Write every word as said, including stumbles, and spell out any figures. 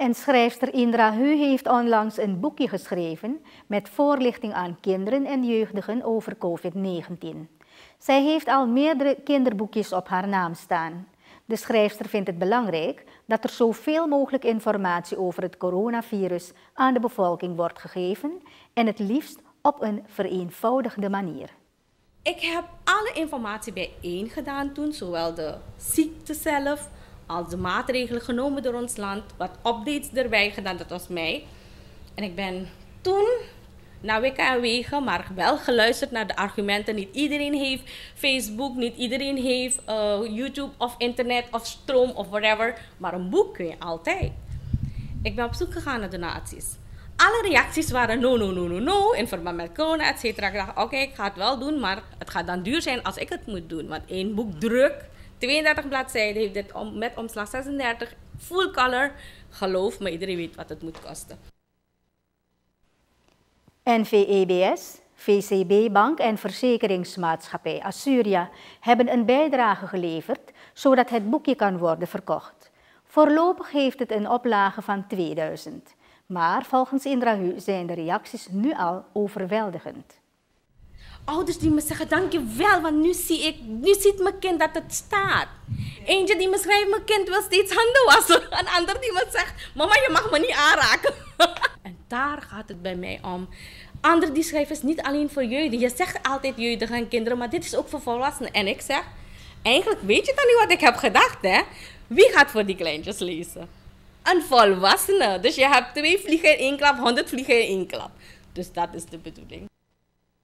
En schrijfster Indra Hu heeft onlangs een boekje geschreven met voorlichting aan kinderen en jeugdigen over COVID negentien. Zij heeft al meerdere kinderboekjes op haar naam staan. De schrijfster vindt het belangrijk dat er zoveel mogelijk informatie over het coronavirus aan de bevolking wordt gegeven en het liefst op een vereenvoudigde manier. Ik heb alle informatie bijeen gedaan toen, zowel de ziekte zelf als de maatregelen genomen door ons land, wat updates erbij gedaan, dat was mij. En ik ben toen naar wikken en wegen, maar wel geluisterd naar de argumenten. Niet iedereen heeft Facebook, niet iedereen heeft uh, YouTube of internet of stroom of whatever, maar een boek kun je altijd. Ik ben op zoek gegaan naar donaties. Alle reacties waren no, no, no, no, no, in verband met corona, et cetera. Ik dacht, oké, okay, ik ga het wel doen, maar het gaat dan duur zijn als ik het moet doen. Want één boek druk, tweeëndertig bladzijden, heeft dit om, met omslag zesendertig, full color. Geloof me, iedereen weet wat het moet kosten. N V E B S, V C B-bank en verzekeringsmaatschappij Assuria hebben een bijdrage geleverd, zodat het boekje kan worden verkocht. Voorlopig heeft het een oplage van tweeduizend. Maar volgens Indra Hu zijn de reacties nu al overweldigend. Ouders die me zeggen, dankjewel, want nu zie ik, nu ziet mijn kind dat het staat. Eentje die me schrijft, mijn kind wil steeds handen wassen. Een ander die me zegt, mama, je mag me niet aanraken. En daar gaat het bij mij om. Anderen die schrijven is niet alleen voor jeugd. Je zegt altijd jeugd en kinderen, maar dit is ook voor volwassenen. En ik zeg, eigenlijk weet je dan niet wat ik heb gedacht, hè? Wie gaat voor die kleintjes lezen? Een volwassene. Dus je hebt twee vliegen in één klap, honderd vliegen in één klap. Dus dat is de bedoeling.